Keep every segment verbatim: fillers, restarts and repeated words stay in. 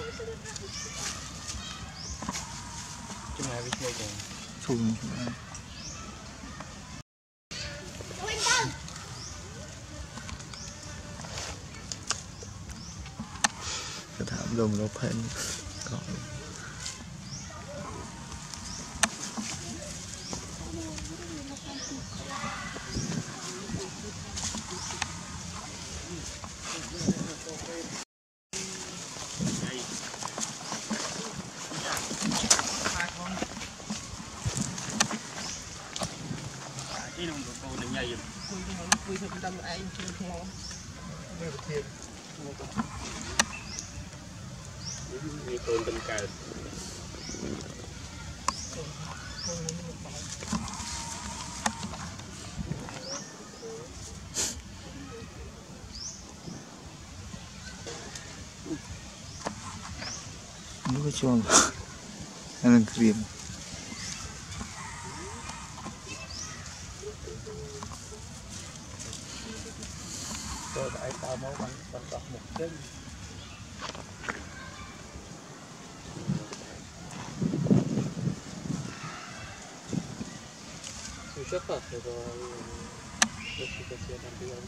Chúng này biết chơi cùng. Thùng. จะถามลมลบเพนก่อนที่นุ่มโตหนึ่งใหญ่อยู่คุยที่มันคุยถึงดำไอ้คือหัวไม่ประเทศมีคนเป็นไก่นี่ก็ช่วงอันนั้นครีมก็ไอ้ตาเมามันมันดอกหมกเส้นSusah tak kalau kita nanti yang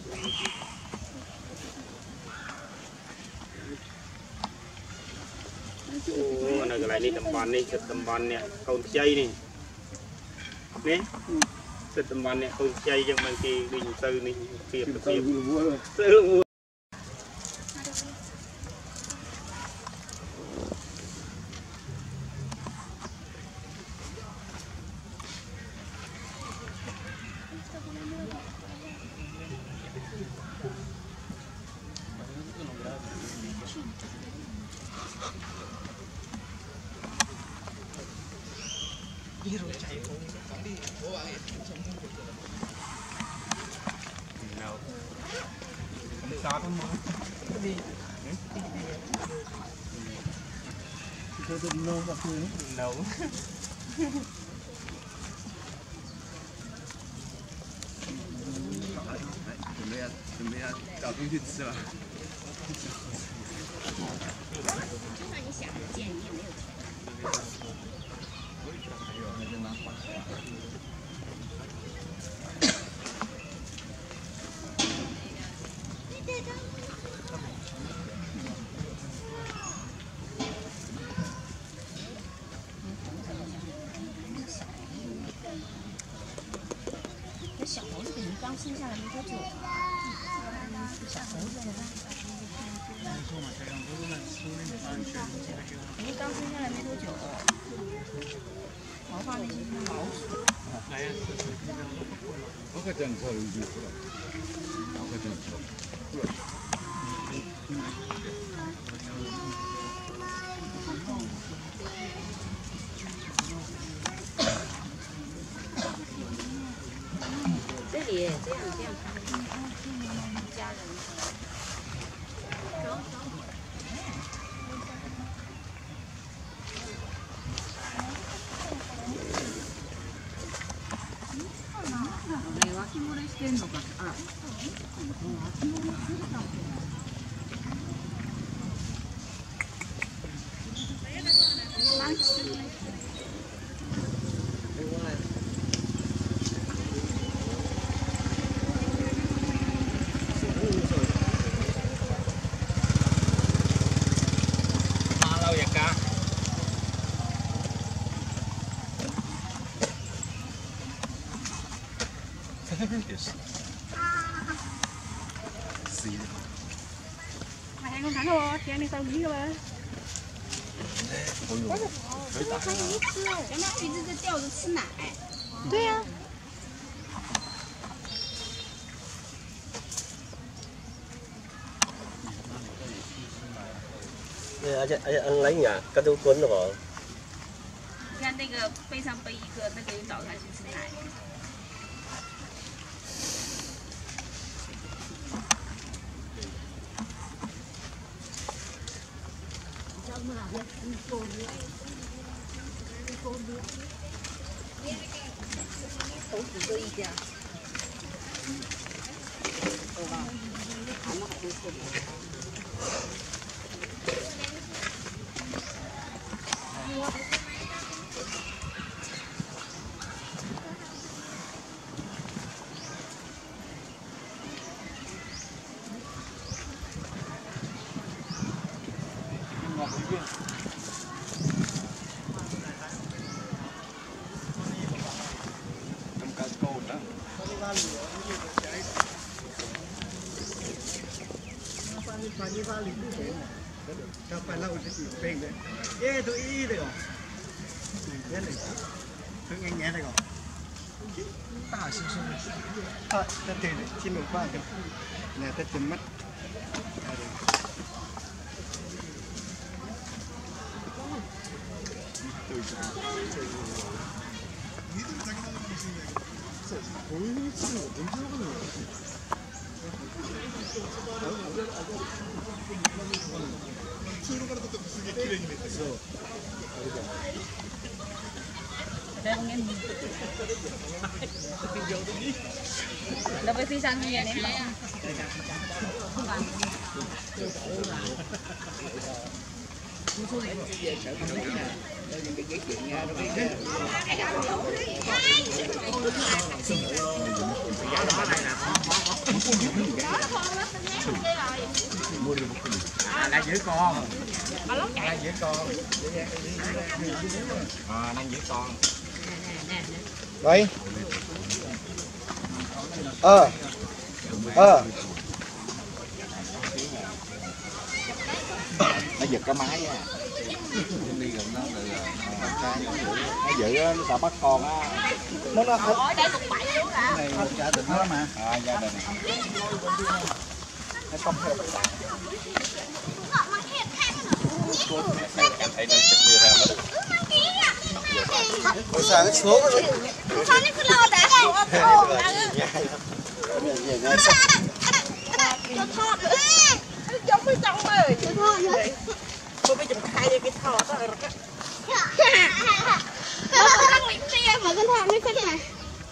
oh, anak lain ni tempat ni, tempat ni kau cai ni, ni, tempat ni kau cai yang mesti dijual ni, siap siap. Biru cai pun tapi bawa air macam tu. Nau. Besar pun mau. Tadi. Kita tu nau apa ni? Nau. Chuẩn bị chuẩn bị找东西吃了。 就算你想见，你也没有钱。那小猴子你刚生下来没多久啊？小猴子呢？你刚生下来没多久。毛发那些是老鼠。来呀！ 赤ちゃんからいるほら。赤ちゃんから。 这里这样这样，家人。脇漏れしてんのか。あら。脇漏れしてた。 Malau ya kak. Yes. Mày ăn con thẳng không? Chị ăn đi tao dí cơ mà. 让它一直在吊着吃奶。 对呀、啊。 而且而且ăn lấy nhà cái túi cuốn được rồi。 你看那个背上背一个，那个有早上去吃奶。头只这一家。走吧，俺们还真是的。 Kapan lau sẽ chịu phê đấy. Ê tôi ý đấy rồi. Nhé này. Tôi nghe nhé này rồi. Ta xíu xíu. Ta ta thế này chim một ba cái. Nè ta chấm mắt. Dapat pisang ni ni. Đang giữ con. Đang giữ con. À, đang giữ con. Vậy. Ờ. Ờ. Nó giật cái máy á. Đi gần nó nó giữ nó sợ bắt con á. Nó nó Ôi, đây cục bảy luôn hả? Này một gia đình nó mà. À, gia đình. Nó không theo cảm thấy nó chụp nhiều hơn đó. Ôi sao cái xuống nó Sao nó cứ lo đã đâu? Ồ, cho thọt nữa. Giống với trong ơi, cho thọt nữa. Tôi bây giờ khai cái thọt đó rồi. Nó có đang lính đi mà con thọt mới phân này.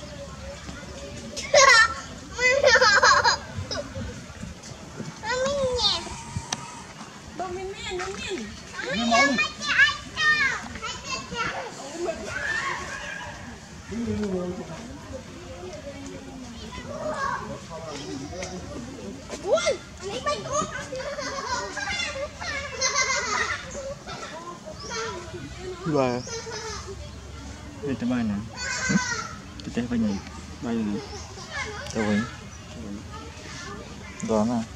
Đồ miên miên, đồ miên. nó món. Ui, lấy bánh út. Rồi. Đi tới bay nè. Đi tới bay nhỉ? Bay nè. Tao vậy. Đó nè.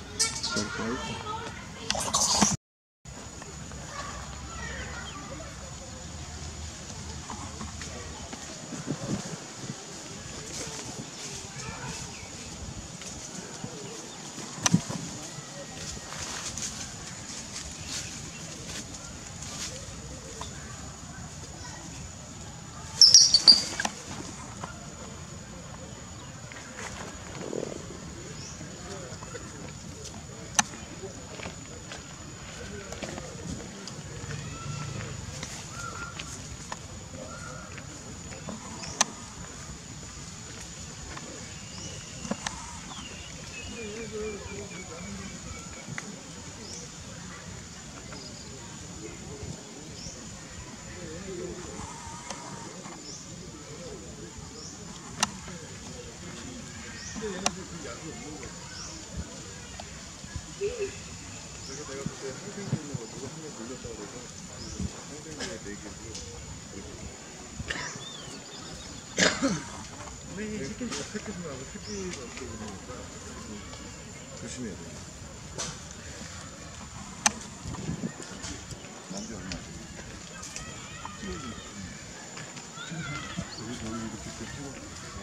조심해야 돼. 남자 얼마? 여기 저기 이렇게 찍어.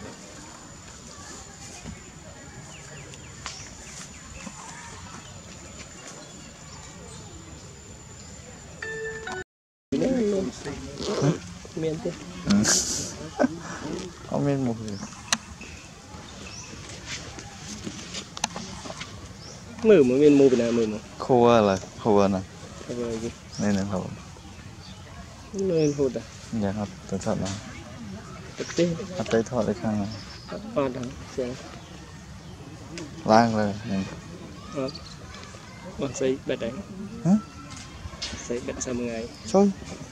Miên thế. Không miên một gì. Mười mà miên mua bên nào mười mà. Khô là khô nè. Khô rồi gì? Nên là khô. Nên hụt à? Dạ học tự thật là. Tất tế. Học tới thoại để khăn này. Con thằng xe. Lang rồi. Ờ. Con xây bẹt đấy. Hả? Xây bẹt sao một ngày. Trời.